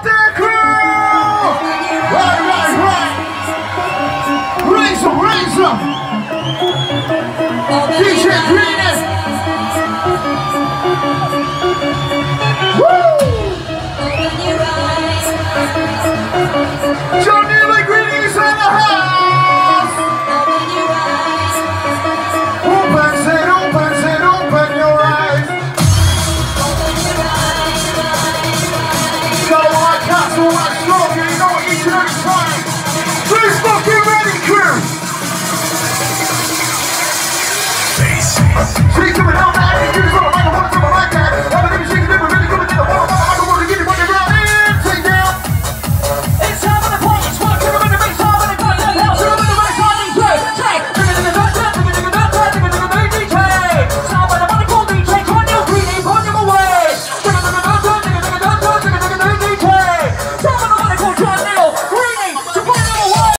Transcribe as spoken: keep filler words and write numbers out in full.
birthday crew! Right, right, right! Raise them, raise them! D J Greenest! Woo! John Neely Greenest in the house! Open, say, open, say, open your eyes! Got a lot of cops, a lot of strong, you know what each and every time. Please fucking ready, crew! She's coming out, man, you just wanna like a woman to my right hand. I'm gonna be shaking different, really coming to the bottom, I'm gonna want to get it when you're around and take down. It's time for the party, squad, give them in the big time, and the guy that house, give them in the right time, D J, check, give it in the back, give it in the back, give it in the back, D J, sound by the money called D J, come on, you greedy, put them away, give it in the back, give it in the back, give it in the back, D J, sound by the money called John Neal,